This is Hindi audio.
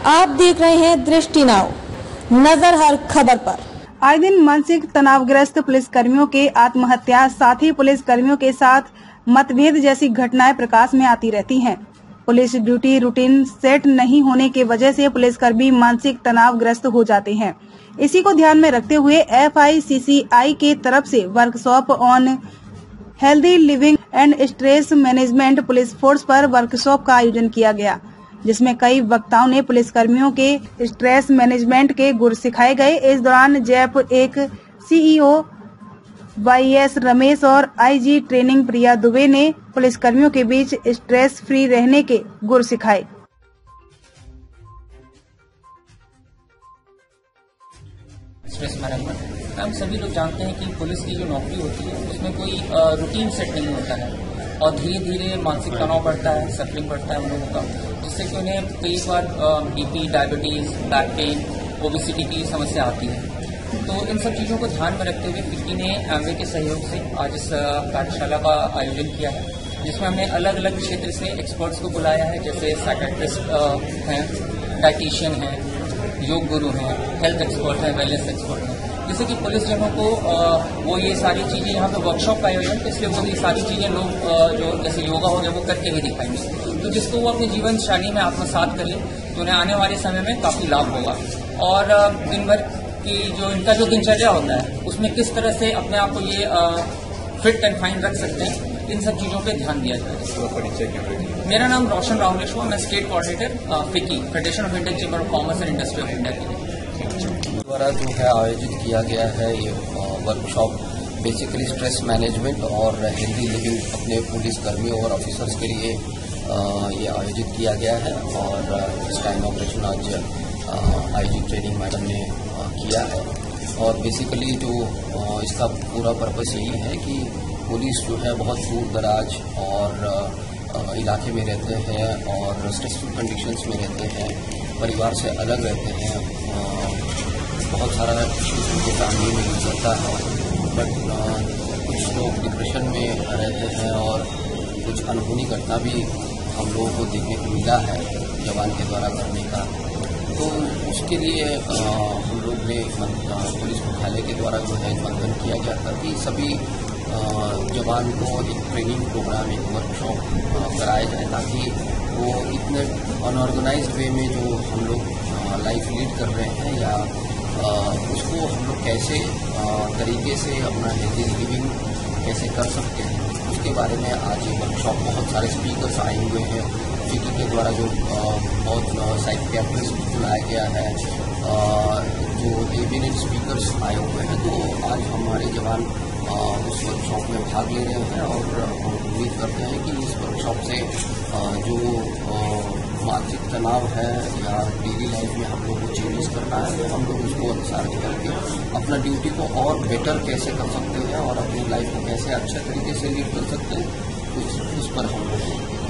आप देख रहे हैं दृष्टि नाउ, नजर हर खबर पर। आए दिन मानसिक तनावग्रस्त पुलिस कर्मियों के आत्महत्या, साथ ही पुलिस कर्मियों के साथ मतभेद जैसी घटनाएं प्रकाश में आती रहती हैं। पुलिस ड्यूटी रूटीन सेट नहीं होने के वजह से पुलिसकर्मी मानसिक तनावग्रस्त हो जाते हैं। इसी को ध्यान में रखते हुए FICCI के तरफ से workshop on healthy living and stress management police force पर वर्कशॉप का आयोजन किया गया, जिसमें कई वक्ताओं ने पुलिस कर्मियों के स्ट्रेस मैनेजमेंट के गुर सिखाए गए। इस दौरान जैप एक CEO YS रमेश और IG ट्रेनिंग प्रिया दुबे ने पुलिस कर्मियों के बीच स्ट्रेस फ्री रहने के गुर सिखाए। स्ट्रेस मैनेजमेंट, हम सभी लोग जानते हैं कि पुलिस की जो नौकरी होती है उसमें कोई रूटीन सेट नहीं होता है और धीरे धीरे मानसिक तनाव बढ़ता है, सफरिंग बढ़ता है उन लोगों का, जिससे कि उन्हें कई बार BP, diabetes, back pain, obesity की समस्या आती है। तो इन सब चीज़ों को ध्यान में रखते हुए फिक्की ने एमवे के सहयोग से आज इस कार्यशाला का आयोजन किया है, जिसमें हमने अलग अलग क्षेत्र से एक्सपर्ट्स को बुलाया है, जैसे साइकेट्रिस्ट हैं, डाइटिशियन हैं, योग गुरु हैं, हेल्थ एक्सपर्ट हैं, वेलनेस एक्सपर्ट हैं, जैसे कि पुलिस जनों को वो ये सारी चीज़ें यहाँ पे वर्कशॉप का आयोजन, तो इसलिए वो ये सारी चीज़ें लोग जो जैसे योगा हो गया वो करके ही दिखाएंगे, तो जिसको वो अपनी जीवन शैली में आत्मसात कर ले तो उन्हें आने वाले समय में काफ़ी लाभ होगा। और दिन भर की जो इनका जो दिनचर्या होता है उसमें किस तरह से अपने आप को ये फिट एंड फाइन रख सकते हैं, इन सब चीज़ों पे ध्यान दिया जाए। मेरा नाम रोशन राहुलेश हुआ, मैं state coordinator FICCI, federation of Indian chamber of commerce and industry of India के द्वारा जो है आयोजित किया गया है ये वर्कशॉप बेसिकली स्ट्रेस मैनेजमेंट और हेल्दी लिविंग अपने पुलिस कर्मियों और ऑफिसर्स के लिए ये आयोजित किया गया है। और इसका इनॉग्रेशन आज IG ट्रेनिंग मैडम ने किया है। और बेसिकली जो इसका पूरा पर्पस यही है कि पुलिस जो है बहुत दूर दराज और इलाके में रहते हैं और स्ट्रेसफुल कंडीशंस में रहते हैं, परिवार से अलग रहते हैं, बहुत सारा इश्यूज उनके फैमिली में गुजरता है, बट कुछ लोग डिप्रेशन में रहते हैं और कुछ अनहोनी घटना भी हम लोगों को देखने को मिला है जवान के द्वारा करने का। तो उसके लिए हम लोग ने पुलिस मुख्यालय के द्वारा जो है मंथन किया गया था कि सभी जवान को एक ट्रेनिंग प्रोग्राम, एक वर्कशॉप कराया जाए, ताकि वो इतने अनऑर्गेनाइज्ड वे में जो हम लोग लाइफ लीड कर रहे हैं या उसको हम लोग कैसे तरीके से अपना हेल्दी लिविंग कैसे कर सकते हैं, उसके बारे में आज ये वर्कशॉप बहुत सारे स्पीकर्स आए हुए हैं। फिक्की के द्वारा जो बहुत साइकियाट्रिस्ट बुलाया गया है, जो एमिनेंट स्पीकर्स आए हुए हैं, तो आज हमारे जवान उस वर्कशॉप में भाग ले रहे हैं और हम उम्मीद करते हैं कि इस वर्कशॉप से जो मानसिक तनाव है या डेली लाइफ में हम लोग को चेंजेस करना है, तो हम लोग उसको अनुसार करके अपना ड्यूटी को और बेटर कैसे कर सकते हैं और अपनी लाइफ को कैसे अच्छे तरीके से लीड कर सकते हैं, उस पर हम लोग